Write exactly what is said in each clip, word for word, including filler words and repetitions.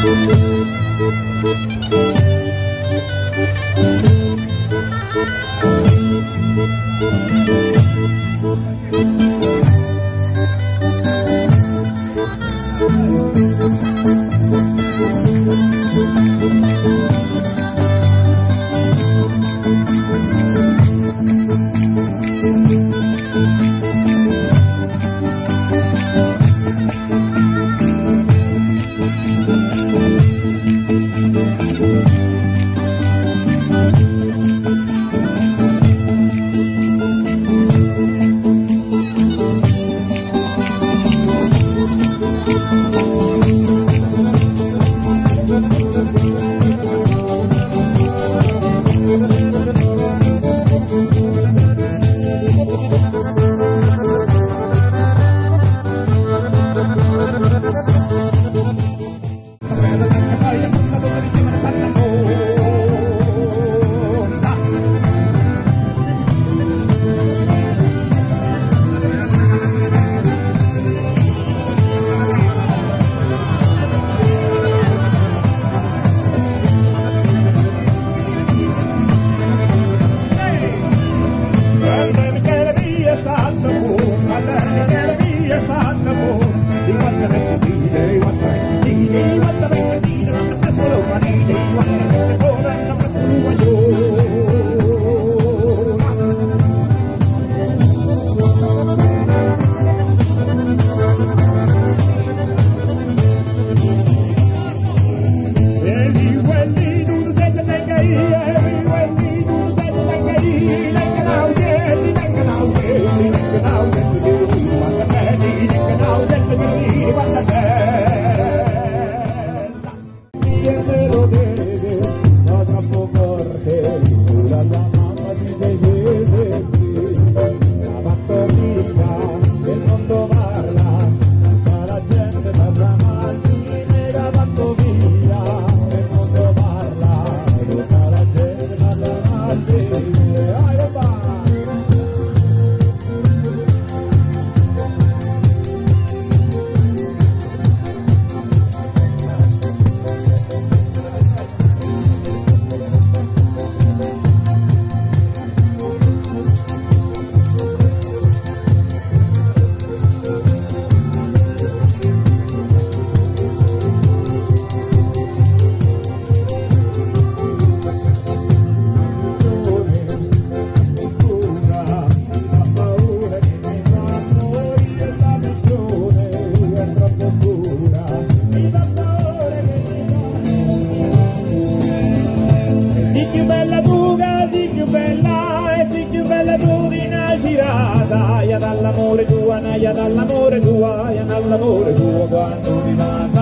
dall'amore tua, naia dall'amore tua, e dall'amore tuo quando mi passa.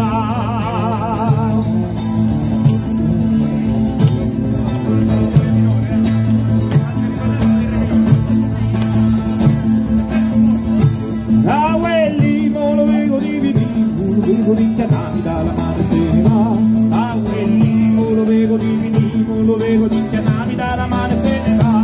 A quelli mo lo vengo di vivì, lo vengo di chiamami dalla mano se ne va. A quelli mo lo vengo di vivì, lo vengo di chiamami dalla mano se ne va.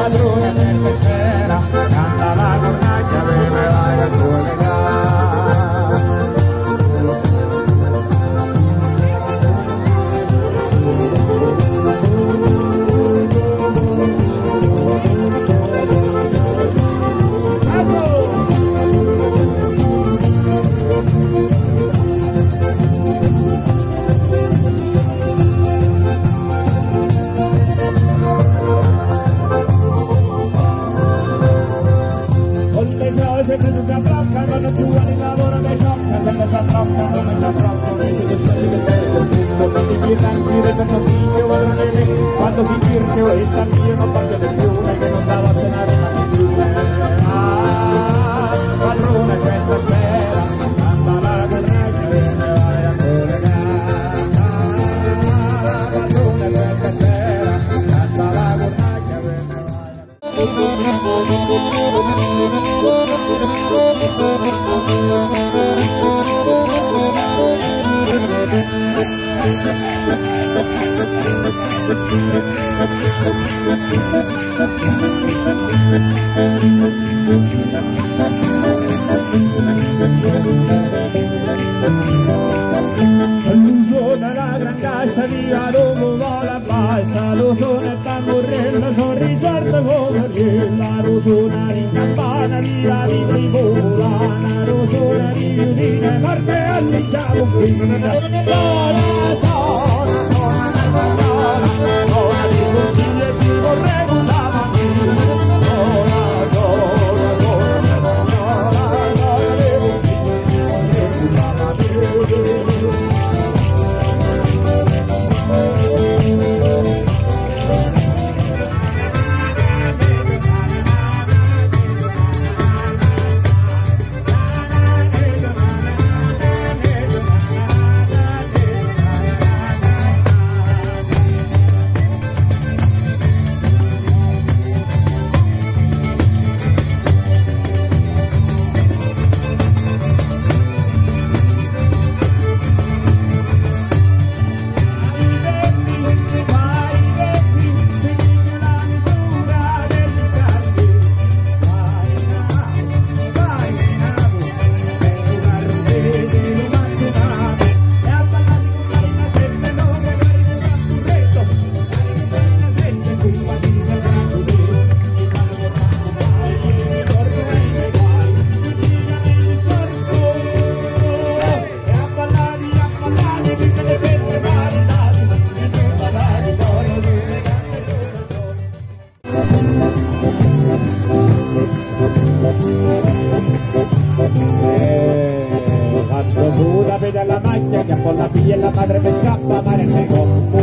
padrona per terra, canta la cornacchia per me vai a collegare. Se non si abbracca, non più a lavoro che sciocca, se non si abbracca, non si abbracca, se non si abbracca, non si girare per non figlio, quando si girce o sta mio non faccio del più, che non dava a cenare ma di più. Ah, padrone c'è la sfera, canta la cornacchia e me vai a collegare. Ah, padrone c'è la sfera, canta la cornacchia e me vai a l'uso della gran cassa via dopo vola bassa, lo sono e tamburrella, sono risorta coverella, lo sono in campana via di tribolana, lo sono di viudine, morte all'icciavo qui, sola, sola, sola, sola, sola di consigli e ti vorrei buttare qui, sola, sola, sola, sola, sola di consigli e ti vorrei buttare qui. Quando tu la vedi alla macchia che con la figlia e la madre mi scappa mare seco.